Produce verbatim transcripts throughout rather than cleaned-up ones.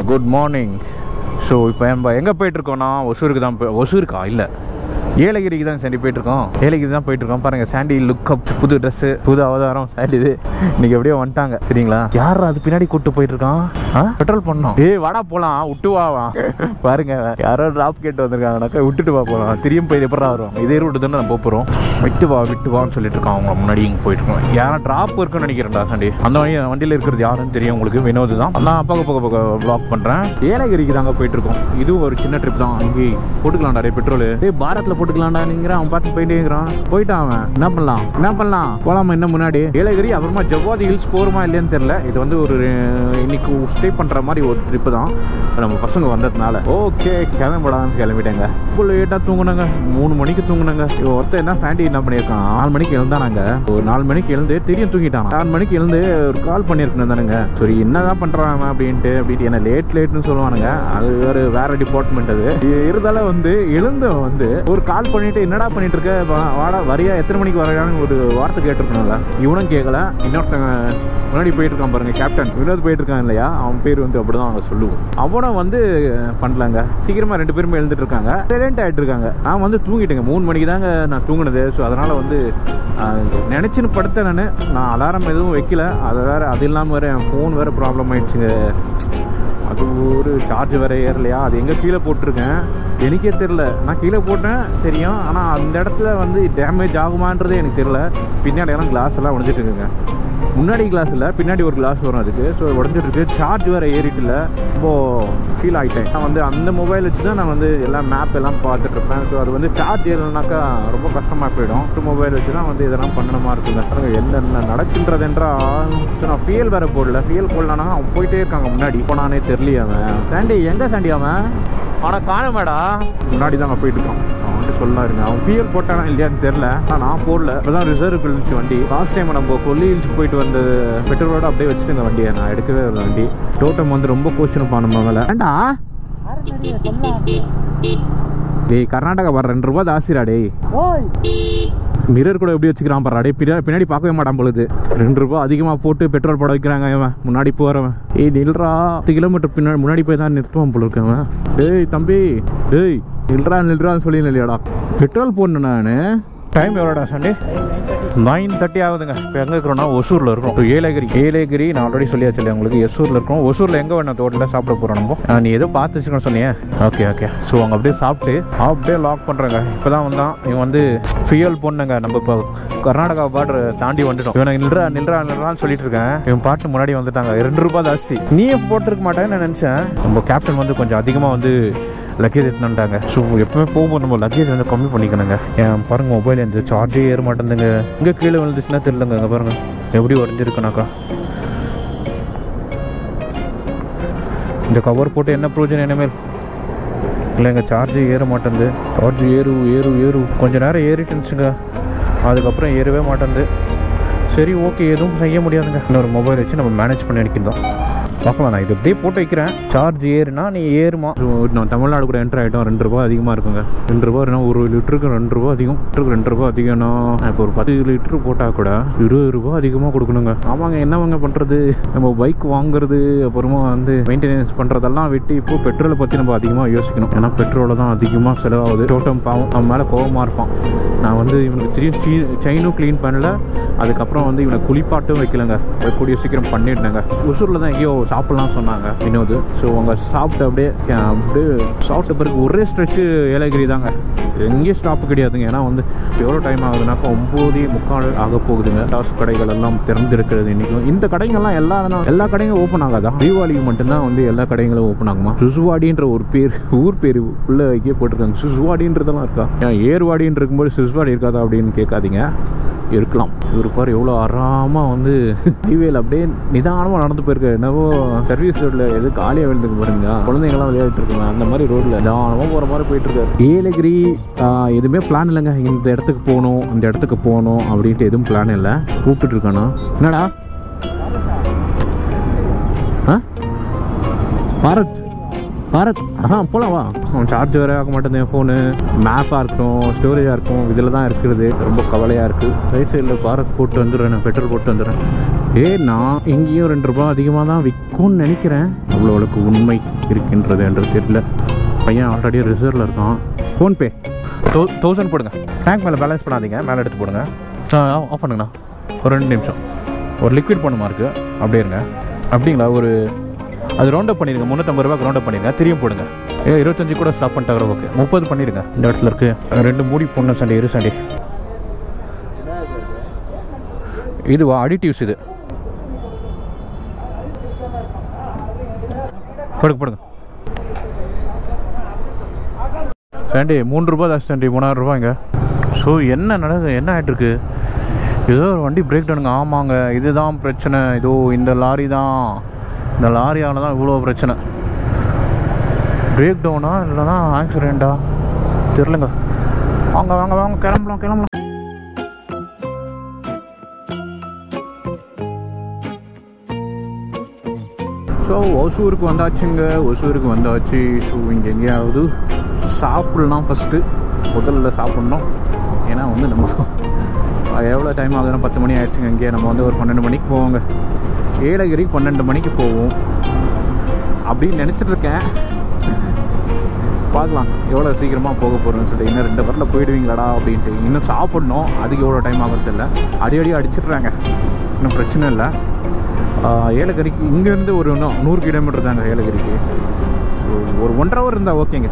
Good morning. So இப்போ நம்ம எங்கே போயிட்டுருக்கோன்னா ஒசூருக்கு தான். ஒசூருக்கா இல்லை, ஏலகிரிக்கு தான் சாண்டி போயிட்டுருக்கோம். ஏலகிரி தான் போயிட்டுருக்கோம். பாருங்கள், சாண்டி லுக்கப், புது ட்ரெஸ்ஸு, புது அவதாரம் சாண்டி. இது இன்னைக்கு எப்படியோ வந்துட்டாங்க சரிங்களா. யார் அது பின்னாடி கூப்பிட்டு போயிட்டுருக்கான்? ஆ பெட்ரோல் பண்ணோம். ஏய் வாடா போகலாம், விட்டு வாவா. பாருங்க, யாரோ ட்ராப் கேட்டு வந்திருக்காங்கனாக்கா விட்டுட்டு வா போகலாம். திரும்பி போய் எப்படா வரும்? இதே ரூட்டு தானே நம்ம போகிறோம். விட்டு வா விட்டு வான்னு சொல்லிட்டு இருக்கான். அவங்க முன்னாடி இங்கே போயிட்டுருக்கோம். யாரும் ட்ராப் இருக்குன்னு நினைக்கிறேன்டா சாண்டி. அந்த வழி வண்டியில் இருக்கிறது யாருன்னு தெரியும் உங்களுக்கு, வினோது தான். நான் பக்க பக்க பக்க ப்ளாக் பண்ணுறேன். ஏலகிரிக்கு தாங்க போயிட்டுருக்கோம். இதுவும் ஒரு சின்ன ட்ரிப் தான். இங்கே போட்டுக்கலாம் நிறைய பெட்ரோல். ஏய் பாரத்தில் போட்டுக்கலாம்டா நீங்கிற. அவன் பார்த்து போயிட்டே இருக்கிறான். போயிட்டான் அவன். என்ன பண்ணலாம் என்ன பண்ணலாம் போகலாமா இன்னும் முன்னாடி ஏலகிரி, அப்புறமா ஜவ்வாதி ஹில்ஸ் போகிறோமா இல்லையான்னு தெரியல. இது வந்து ஒரு இன்னைக்கு ஸ்டே பண்ணுற மாதிரி ஒரு ட்ரிப்பு தான் நம்ம பசங்க வந்ததுனால. ஓகே கிளம்பிடான்னு கிளம்பிட்டேங்க. இப்போ லேட்டாக தூங்குனாங்க, மூணு மணிக்கு தூங்குனாங்க. ஒருத்தர் என்ன சாண்டி என்ன பண்ணியிருக்கான், நாலு மணிக்கு எழுந்தானாங்க. ஒரு நாலு மணிக்கு எழுந்து தெரியும் தூங்கிட்டான். நாலு மணிக்கு எழுந்து ஒரு கால் பண்ணியிருக்கணும் தானுங்க. சரி என்னதான் பண்ணுறான் அப்படின்ட்டு அப்படின்ட்டு என்ன லேட் லேட்னு சொல்லுவானுங்க. அது ஒரு வேற டிபார்ட்மெண்ட். அது இருந்தாலும் வந்து எழுந்த வந்து ஒரு கால் பண்ணிட்டு என்னடா பண்ணிட்டு இருக்க, வாடா வரியா, எத்தனை மணிக்கு வரையான்னு ஒரு வார்த்தை கேட்டிருக்கணும்ல. இவனும் கேட்கல. இன்னொருத்தங்க முன்னாடி போயிட்டு இருக்கான் பாருங்க, கேப்டன் வினோத் போயிட்டு இருக்கான் இல்லையா, அவன் பேர் வந்து அப்படிதான் அவங்க சொல்லுவோம். அவனும் வந்து பண்ணலாங்க. சீக்கிரமா ரெண்டு பேருமே எழுந்துட்டு இருக்காங்க, சைலண்ட் ஆகிட்டு இருக்காங்க. நான் வந்து தூங்கிட்டேங்க. மூணு மணிக்கு தாங்க நான் தூங்கினது. ஸோ அதனால வந்து நினைச்சுன்னு படுத்த நான் நான் அலாரம் எதுவும் வைக்கல. அதை வேற, அது இல்லாமல் வேற என் ஃபோன் வேற ப்ராப்ளம் ஆயிடுச்சுங்க. அது ஒரு சார்ஜ் வேற ஏறலையா, அது எங்கே கீழே போட்டிருக்கேன் எனக்கே தெரில. நான் கீழே போட்டேன் தெரியும், ஆனால் அந்த இடத்துல வந்து டேமேஜ் ஆகுமான்றதே எனக்கு தெரில. பின்னாடி எல்லாம் கிளாஸ் எல்லாம் உடஞ்சிட்டு இருக்குங்க. முன்னாடி கிளாஸ் இல்லை, பின்னாடி ஒரு கிளாஸ் வரும் அதுக்கு. ஸோ உடஞ்சிட்டு இருக்கு. சார்ஜ் வேறு ஏறிட்டுல. ரொம்ப ஃபீல் ஆகிட்டேன். நான் வந்து அந்த மொபைல் வச்சு தான் நான் வந்து எல்லாம் மேப் எல்லாம் பார்த்துட்டு இருப்பேன். ஸோ அது வந்து சார்ஜ் ஏறலைனாக்கா ரொம்ப கஷ்டமாக போயிடும். ஒரு மொபைல் வச்சு தான் வந்து இதெல்லாம் பண்ணணுமா இருக்குங்க. என்னென்ன நடக்கின்றதுன்றால் நான் ஃபியல் வேறு போடல. ஃபியல் போடலான்னா அவன் போயிட்டே இருக்காங்க முன்னாடி. போனானே தெரியலையே அவன். சாண்டி எங்கே சாண்டி அவன்? ஆனால் காணுமேடா. முன்னாடி தான் அங்கே போயிட்டு இருக்கான். சொல்லலாம் இருங்க. அவன் ஃபியல் போட்டானா இல்லையான்னு தெரில. ஆனால் நான் போடல. இப்போதான் ரிசர்வ் இருந்துச்சு வண்டி. லாஸ்ட் டைம் நம்ம கொல்லி ஹில்ஸ் போயிட்டு வந்த பெட்ரோலோட அப்படியே வச்சுட்டுங்க வண்டியை. நான் எடுக்கவே இல்லை வண்டி. டோட்டம் வந்து ரொம்ப கோச்சிருப்பான் நம்ம மேலே. ஏண்டா டேய், கர்நாடகா வர ரெண்டு ரூபா ஜாஸ்திரா டேய். மிரர் கூட எப்படி வச்சுக்கிறான் பாரு. அப்படியே பின்னாடி பின்னாடி பார்க்கவே மாட்டான் பொழுது. ரெண்டு ரூபா அதிகமாக போட்டு பெட்ரோல் போட வைக்கிறாங்க இவன். முன்னாடி போகிறவன். ஏய் நில்றா, பத்து கிலோமீட்டர் பின்னாடி முன்னாடி போய் தான் நிறுத்துவான் போல இருக்கவன். டேய் தம்பி, டேய் நில்றா நில்றான்னு சொல்லி இல்லையாடா. பெட்ரோல் போடணும் நான். டைம் எவ்வளோடா சண்டே? நைன் தேர்ட்டி ஆகுதுங்க. இப்போ எங்கே இருக்கிறோம்னா ஒசூரில் இருக்கோம். இப்போ ஏலகிரி ஏலகிரி நான் ஆல்ரெடி சொல்லியாச்சு இல்லையா உங்களுக்கு. ஒசூரில் இருக்கோம். ஒசூரில் எங்கே வேணும் தோட்டத்தில் சாப்பிட போகிறோம் நம்ம. நீ ஏதோ பார்த்து வச்சுக்கணும் சொன்னியே. Okay okay. ஸோ அங்கே அப்படியே சாப்பிட்டு அப்படியே லாக் பண்ணுறேங்க. இப்போ தான் வந்தான் இவன் வந்து ஃபியல் போடணுங்க. நம்ம இப்போ கர்நாடகா பார்டர் தாண்டி வந்துட்டோம். இவன் நில்றா நில்றா நில்றான்னு சொல்லிட்டு இருக்கேன். இவன் பாட்டு முன்னாடி வந்துட்டாங்க. ரெண்டு ரூபா ஜாஸ்தி. நீ போட்டிருக்க மாட்டேன்னு நான் நினச்சேன். நம்ம கேப்டன் வந்து கொஞ்சம் அதிகமாக வந்து லக்கேஜ் எடுத்துட்டாங்க. ஸோ எப்பவுமே போகும்போது நம்ம லக்கேஜ் வந்து கம்மி பண்ணிக்கணுங்க. ஏன் பாருங்கள், மொபைல் இந்த சார்ஜே ஏற மாட்டேங்குதுங்க. இங்கே கீழே விழுந்துச்சுன்னா தெரியலங்க. அங்கே பாருங்கள் எப்படி உடஞ்சிருக்குனாக்கா. இந்த கவர் போட்டு என்ன ப்ரோஜனம் இனிமேல் இல்லைங்க. சார்ஜே ஏற மாட்டேங்குது. சார்ஜ் ஏறு ஏறு ஏறு கொஞ்சம் நேரம் ஏறிட்டு இருந்துச்சுங்க. அதுக்கப்புறம் ஏறவே மாட்டேங்குது. சரி ஓகே, எதுவும் செய்ய முடியாதுங்க. இன்னொரு மொபைல் வச்சு நம்ம மேனேஜ் பண்ணி அடிக்கிறோம். பார்க்கலாம். நான் இது அப்படியே போட்டு வைக்கிறேன். சார்ஜ் ஏறுனா நீ ஏறுமா. நான் தமிழ்நாடு கூட என்ட்ரு ஆகிட்டோம். ரெண்டு ரூபா அதிகமாக இருக்குங்க. ரெண்டு ரூபா இருந்தால் ஒரு லிட்டருக்கு ரெண்டு ரூபா அதிகம். லிட்டருக்கு ரெண்டு ரூபா அதிகம்னா இப்போ ஒரு பத்து லிட்டரு போட்டால் கூட இருபது ரூபா அதிகமாக கொடுக்கணுங்க. ஆமாங்க, என்னவங்க பண்ணுறது. நம்ம பைக் வாங்குறது அப்புறமா வந்து மெயின்டெனன்ஸ் பண்ணுறதெல்லாம் விட்டு இப்போ பெட்ரோலை பற்றி நம்ம அதிகமாக யோசிக்கணும். ஏன்னா பெட்ரோலை தான் அதிகமாக செலவாகுது. டோட்டம் பாவம் அவன் மேலே கோபமாக இருப்பான். நான் வந்து இவனுக்கு திரும்பி சீ செயினும் க்ளீன் பண்ணல. அதுக்கப்புறம் வந்து இவனை குளிப்பாட்டும் வைக்கலங்க. கூடிய சீக்கிரம் பண்ணிட்டேங்க. ஒசூரில் தான் எங்கேயோ சாப்பிட்லாம் சொன்னாங்க வினோது. ஸோ அவங்க சாப்பிட்டு அப்படியே அப்படியே சாப்பிட்ட பிறகு ஒரே ஸ்ட்ரெச்சு ஏலகிரி தாங்க. எங்கேயும் ஸ்டாப்பு கிடையாதுங்க. ஏன்னா வந்து எவ்வளோ டைம் ஆகுதுனாக்கா ஒம்போதே முக்கால் ஆக போகுதுங்க. டாஸ் கடைகள் எல்லாம் திறந்துருக்கிறது இன்றைக்கும். இந்த கடைகள்லாம் எல்லா எல்லா கடைகளும் ஓப்பன் ஆகாதான். தீபாவளிக்கு மட்டும்தான் வந்து எல்லா கடைகளும் ஓப்பன் ஆகுமா. சுசுவாடின்ற ஒரு பேர், ஊர் பேர் உள்ள வைக்க போட்டிருக்காங்க. சுசுவாடின்றதெல்லாம் இருக்கா? ஏன் ஏர்வாடின்னு இருக்கும்போது சுசுவாடி இருக்காதா அப்படின்னு கேட்காதீங்க. இருக்கலாம். இவர் பாரு எவ்வளோ ஆறாமல் வந்து ஹைவேல அப்படியே நிதானமாக நடந்து போயிருக்காரு. என்னவோ சர்வீஸ் ரோட்ல எது காலியாக விழுந்துக்கு பாருங்க. குழந்தைங்களாம் விளையாடிட்டு இருக்காங்க. அந்த மாதிரி ரோட்ல நிதானமாக போகிற மாதிரி போயிட்டு இருக்காரு. ஏலகிரி எதுவுமே பிளான் இல்லைங்க. இந்த இடத்துக்கு போகணும் இந்த இடத்துக்கு போகணும் அப்படின்ட்டு எதுவும் பிளான் இல்லை. கூப்பிட்டு இருக்கானா என்னடா? ஆ பாரத் பாரத் ஆ போகலாம் வா. அவன் சார்ஜ் வேறு ஆக மாட்டேன். என் ஃபோனு மேப்பாக இருக்கட்டும் ஸ்டோரேஜாக இருக்கும் இதில் தான் இருக்கிறது. ரொம்ப கவலையாக இருக்குது. ரைட் சைடில் பாரத் போட்டு வந்துடுறேன். நான் பெட்ரோல் போட்டு வந்துடுறேன். ஏன்னா இங்கேயும் ரெண்டு ரூபா அதிகமாக தான் விற்கும்னு நினைக்கிறேன். அவ்வளோவுக்கு உண்மை இருக்கின்றது என்று தெரியல. பையன் ஆல்ரெடி ரிசர்வில் இருக்கான். ஃபோன்பே தௌ தௌசண்ட் போடுங்க. டேங்க் மேலே பேலன்ஸ் பண்ணாதீங்க, மேலே எடுத்து போடுங்க. ஆஃப் பண்ணுங்கண்ணா, ஒரு ரெண்டு நிமிஷம். ஒரு லிக்விட் பண்ணுமா இருக்குது, அப்படியே இருங்க. அப்படிங்களா? ஒரு அது ரவுண்ட் அப் பண்ணிடுங்க. முந்நூற்றம்பது ரூபாய்க்கு ரவுண்ட் அப் பண்ணிடுங்க. திரும்பியும் போடுங்க. ஏ இருபத்தஞ்சி கூட ஸ்டாப் பண்ணிட்டாங்க. ஓகே, முப்பது பண்ணிடுங்க. இந்த இடத்துல இருக்குது ரெண்டு மூடி பொண்ணு சண்டே இரு சண்டே. இதுவா அடிட்டிவ்ஸ்? இது போடுங்க போடுங்க. சண்டே மூணு ரூபா தான் சண்டே, மூணாயிரம் ரூபாய்ங்க. ஸோ என்ன நடக்குது, என்ன ஆகிட்டுருக்கு? ஏதோ ஒரு வண்டி பிரேக் டவுனுங்க. ஆமாங்க, இதுதான் பிரச்சனை. இதோ இந்த லாரி தான், இந்த லாரியால் தான் இவ்வளோ பிரச்சனை. பிரேக் டவுனா இல்லைனா ஆக்சிடெண்ட்டா தெரிலங்க. வாங்க வாங்க வாங்க, கிளம்பலாம் கிளம்பலாம். ஸோ ஒசூருக்கு வந்தாச்சுங்க, ஒசூருக்கு வந்தாச்சு. ஸோ இங்கே எங்கேயாவது சாப்பிட்லாம். ஃபஸ்ட்டு முதல்ல சாப்பிட்ணும். ஏன்னா வந்து நம்ம எவ்வளோ டைம் ஆகுதுன்னா பத்து மணி ஆயிடுச்சுங்க. இங்கே நம்ம வந்து ஒரு பன்னெண்டு மணிக்கு போவோங்க. ஏலகிரி பன்னெண்டு மணிக்கு போவோம் அப்படின்னு நினச்சிட்ருக்கேன். பார்க்கலாம் எவ்வளோ சீக்கிரமாக போக போகிறோன்னு சொல்லிட்டு. இன்னும் ரெண்டு பேரில் போயிடுவீங்களாடா அப்படின்ட்டு. இன்னும் சாப்பிட்ணும், அதுக்கு எவ்வளோ டைம் ஆகுறது இல்லை. அடி அடி அடிச்சிட்றாங்க, இன்னும் பிரச்சனை இல்லை. ஏலகிரிக்கு இங்கேருந்து ஒரு இன்னும் நூறு கிலோமீட்டர் தாங்க ஏலகிரிக்கு. ஒரு ஒன்றரை ஹவர் இருந்தால் ஓகேங்க.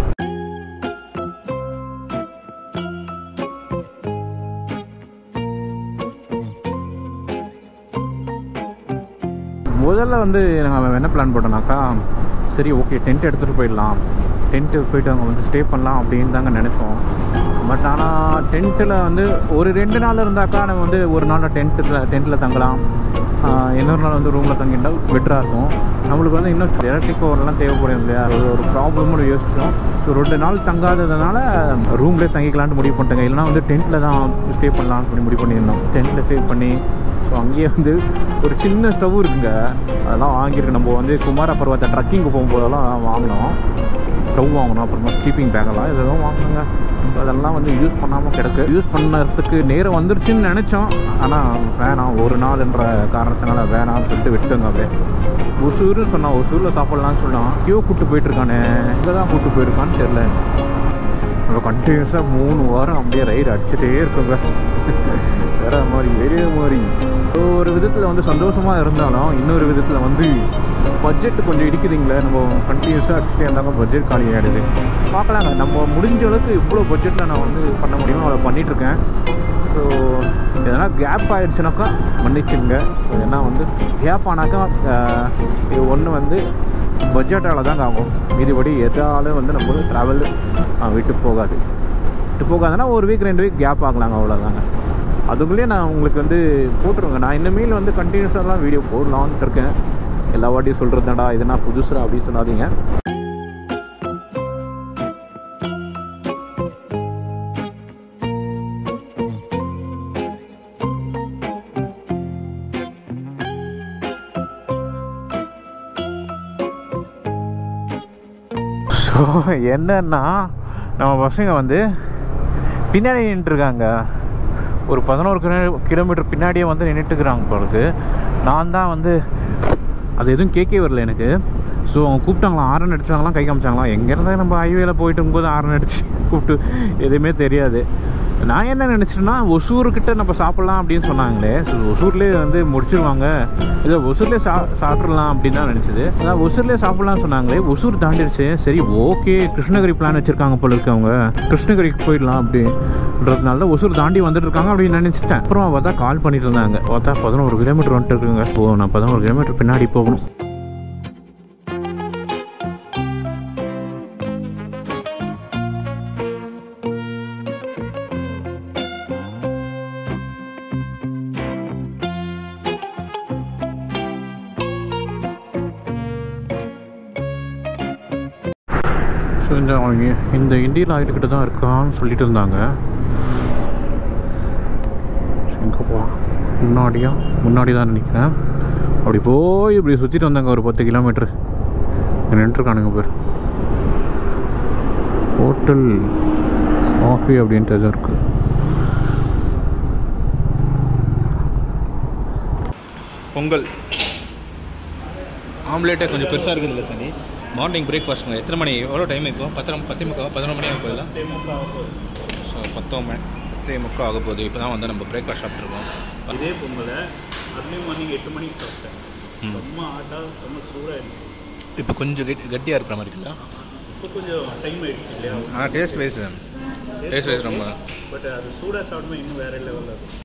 முதல்ல வந்து நாங்கள் என்ன பிளான் போட்டோம்னாக்கா, சரி ஓகே டென்ட் எடுத்துகிட்டு போயிடலாம், டென்ட்டு போயிட்டு அவங்க வந்து ஸ்டே பண்ணலாம் அப்படின்னு தாங்க நினச்சோம். பட் ஆனால் டென்ட்டில் வந்து ஒரு ரெண்டு நாள் இருந்தாக்கா நம்ம வந்து ஒரு நாள் டென்ட்டில் டென்ட்டில் தங்கலாம், இன்னொரு நாள் வந்து ரூமில் தங்கிட்டால் பெட்டராக இருக்கும். நம்மளுக்கு வந்து இன்னும் எலக்ட்ரிக் பவர்லாம் தேவைப்படும் இல்லையா, அது ஒரு ப்ராப்ளம்னு யோசித்தோம். ஸோ ரெண்டு நாள் தங்காததுனால ரூம்லேயே தங்கிக்கலான்ட்டு முடிவு பண்ணிட்டேங்க. இல்லைனா வந்து டென்ட்டில் தான் ஸ்டே பண்ணலான்னு சொல்லி முடிவு பண்ணியிருந்தோம். டென்ட்டில் ஸ்டே பண்ணி ஸோ அங்கேயே வந்து ஒரு சின்ன ஸ்டவ் இருக்குங்க, அதெல்லாம் வாங்கியிருக்கு. நம்ம வந்து குமார பருவத்தை ட்ரக்கிங்கு போகும்போதெல்லாம் வாங்கினோம். ஸ்டவ் வாங்கணும், அப்புறமா ஸ்லீப்பிங் பேக்கெல்லாம் இதெல்லாம் வாங்கினோங்க. அதெல்லாம் வந்து யூஸ் பண்ணாமல் கிடக்கு. யூஸ் பண்ணுறதுக்கு நேரம் வந்துருச்சுன்னு நினச்சோம், ஆனால் வேணாம், ஒரு நாள்ன்ற காரணத்தினால வேணாம்னு சொல்லிட்டு விட்டுங்க. அப்படியே ஒசூர்னு சொன்னான், ஒசூரில் சாப்பிட்லான்னு சொன்னான். ஐயோ கூப்பிட்டு போயிட்டுருக்கானே, இங்கே தான் கூப்பிட்டு போயிருக்கான்னு தெரில. நம்ம கண்டினியூஸாக மூணு வாரம் அப்படியே ரைடு அடிச்சுட்டே இருக்கோங்க. வேற மாதிரி வேற மாதிரி ஒரு விதத்தில் வந்து சந்தோஷமாக இருந்தாலும் இன்னொரு விதத்தில் வந்து பட்ஜெட் கொஞ்சம் இடிக்குதுங்களே. நம்ம கண்டினியூஸாக அடிச்சுட்டே இருந்தாங்க, பட்ஜெட் காலி ஆகிடுது. பார்க்கலாங்க, நம்ம முடிஞ்ச அளவுக்கு இவ்வளோ பட்ஜெட்டில் நான் வந்து பண்ண முடியுமோ அதை பண்ணிகிட்ருக்கேன். ஸோ எதனா கேப் ஆகிடுச்சுனாக்கா மன்னிச்சுங்க. ஸோ ஏன்னா வந்து கேப் ஆனாக்கா இது ஒன்று வந்து பட்ஜெட்டால் தாங்க ஆகும். மீதிபடி எதாலும் வந்து நம்ம ட்ராவல் விட்டு போகாது. விட்டு போகாதுன்னா ஒரு வீக் ரெண்டு வீக் கேப் ஆகலாங்க, அவ்வளோதாங்க. அதுக்குள்ளேயே நான் உங்களுக்கு வந்து போட்டுருவேங்க. நான் இனிமேல் வந்து கண்டினியூஸாலாம் வீடியோ போடலான்ட்டு இருக்கேன். எல்லா வாட்டியும் சொல்கிறதாடா இதுனா புதுசுடா அப்படின்னு சொல்லாதீங்க. ஸோ என்னன்னா நம்ம பசங்க வந்து பின்னாடி நின்றுருக்காங்க. ஒரு பதினோரு கிலோ கிலோமீட்டர் பின்னாடியே வந்து நின்றுட்டுருக்குறாங்க போகிறது. நான் தான் வந்து அது எதுவும் கேட்கவே வரல எனக்கு. ஸோ அவங்க கூப்பிட்டாங்களாம், ஆரன் அடிச்சாங்களாம், கை காமிச்சாங்களாம். எங்கேருந்தா நம்ம ஹைவேல போயிட்டு இருக்கும்போது ஆரன் அடிச்சு கூப்பிட்டு எதுவுமே தெரியாது. நான் என்ன நினச்சிட்டேன்னா ஒசூர்கிட்ட நம்ம சாப்பிட்லாம் அப்படின்னு சொன்னாங்களே. ஸோ ஒசூர்லேயே வந்து முடிச்சிருவாங்க, இதை ஒசூர்லேயே சா சாப்பிட்றலாம் அப்படின்னு தான் நினச்சிது. அதான் ஒசூர்லேயே சாப்பிட்லான்னு சொன்னாங்களே, ஒசூர் தாண்டிடுச்சு. சரி ஓகே, கிருஷ்ணகிரி பிளான் வச்சுருக்காங்க போல இருக்கு அவங்க, கிருஷ்ணகிரிக்கு போயிடலாம் அப்படின்றதுனால தான் ஒசூர் தாண்டி வந்துட்டு இருக்காங்க அப்படின்னு நினச்சிட்டேன். அப்புறம் பார்த்தா கால் பண்ணிட்டு இருந்தாங்க, பார்த்தா பதினோரு கிலோமீட்டர் வந்துட்டு இருக்குங்க. ஓ நான் பதினோரு கிலோமீட்டர் பின்னாடி போகணும். ஸோ இந்த இந்த இந்தியன் ஆயில்கிட்ட தான் இருக்கான்னு சொல்லிட்டு இருந்தாங்க. எங்கே போ முன்னாடியா முன்னாடி தான் நினைக்கிறேன். அப்படி போய் இப்படி சுற்றிட்டு வந்தாங்க ஒரு பத்து கிலோமீட்ரு. நின்றுருக்கானுங்க பேர் ஹோட்டல் காஃபி அப்படின்ட்டு எதுவும் இருக்குது. பொங்கல் ஆம்லேட்டே கொஞ்சம் பெருசாக இருக்குது இல்லை சனி. மார்னிங் பிரேக்ஃபாஸ்ட்டுங்க. எத்தனை மணி எவ்வளோ டைம் இப்போ? பத்தரை பத்தே முக்கால் பதினொரு மணி ஆக போகுதுல? ஸோ பத்தோ மணி பத்தே முக்கால் ஆக போகுது. இப்போ தான் வந்து நம்ம பிரேக்ஃபாஸ்ட் சாப்பிட்ருக்கோம். இதே பொங்கலை அர்லி மார்னிங் எட்டு மணிக்கு சாப்பிட்டேன். ரொம்ப ஆட்டா ரொம்ப சூடாக இருந்துச்சு. இப்போ கொஞ்சம் கெட்டி கட்டியாக இருக்கிற மாதிரி இருக்குல்ல? இப்போ கொஞ்சம் டைம் ஆகிடுச்சு இல்லையா? ஆனால் டேஸ்ட் வைஸ் டேஸ்ட் வைஸ் ரொம்ப பட் அது சூடாக சாப்பிடும்போது இன்னும் வேறு லெவலில் இருக்கும்.